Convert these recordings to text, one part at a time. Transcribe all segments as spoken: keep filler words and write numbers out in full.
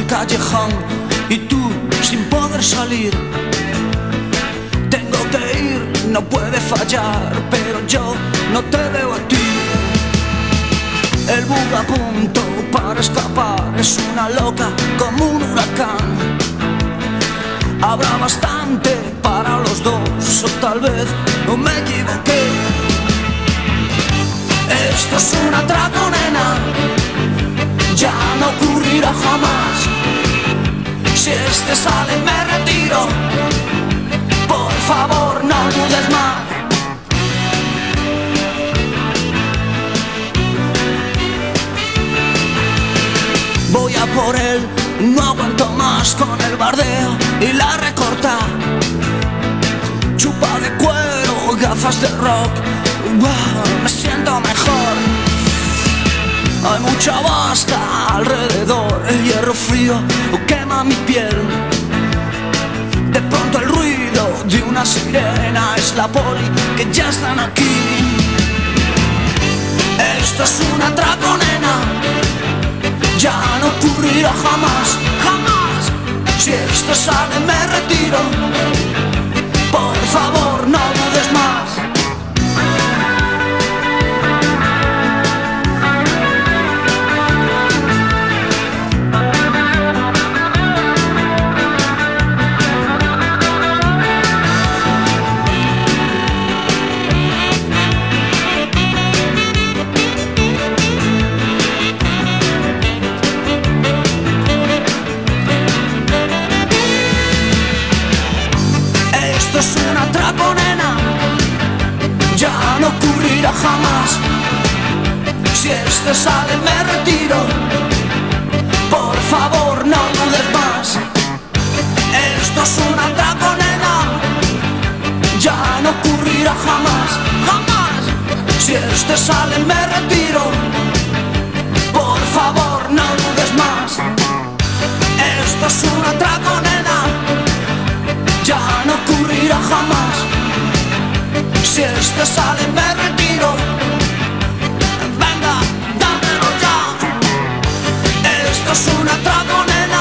callejón y tú sin poder salir. Tengo que ir, no puede fallar, pero yo no te veo a ti. El bug a punto para escapar es una loca como un huracán. Habrá bastante para los dos, o tal vez no me equivoqué. Esto es un atraco, nena, ya no ocurrirá jamás. Si este sale me retiro, por favor no dudes más. Voy a por él, no aguanto más con el bardeo y la recorta. Chupa de cuero, gafas de rock, wow, me siento mejor. Hay mucha vasca alrededor, el hierro frío quema mi piel. De pronto el ruido de una sirena es la poli que ya están aquí. Esto es un atraco, nena, ya no ocurrirá jamás, jamás. Si esto sale me retiro, por favor no dudes más. Esto es un atraco, nena, ya no ocurrirá jamás. Si este sale me retiro, por favor no dudes más. Esto es un atraco, nena, ya no ocurrirá jamás, jamás. Si este sale me retiro, por favor no dudes más. Esto es un atraco, nena, ya no ocurrirá jamás. Si este sale me retiro, venga, dámelo ya. Esto es un atraco, nena,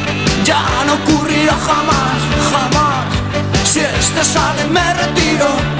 ya no ocurrirá jamás, jamás. Si este sale me retiro,